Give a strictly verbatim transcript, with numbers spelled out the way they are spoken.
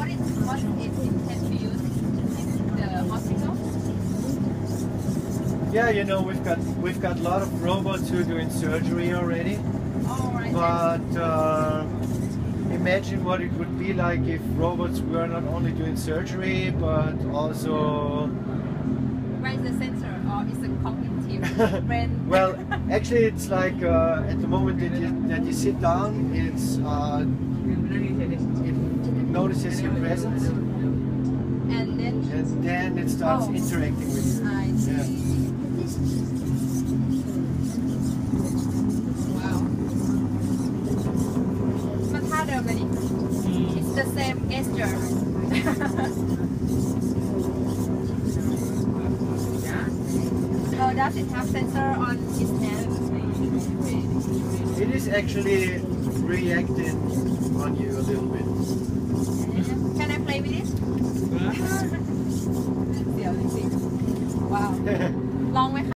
what is what it intends to use in the hospital? Yeah, you know, we've got we've got a lot of robots who are doing surgery already. Oh, right. But uh, imagine what it would be like if robots were not only doing surgery but also. Where is the sensor, or is it cognitive brain? Well, actually, it's like uh, at the moment that you that you sit down, it's uh, it notices your presence, and then and then it starts oh. interacting with you. I see. Yeah. Wow. But harder, but it's the same gesture. So does it have sensor on its hand? It is actually reacting on you a little bit. Can I play with it? Wow. Long way.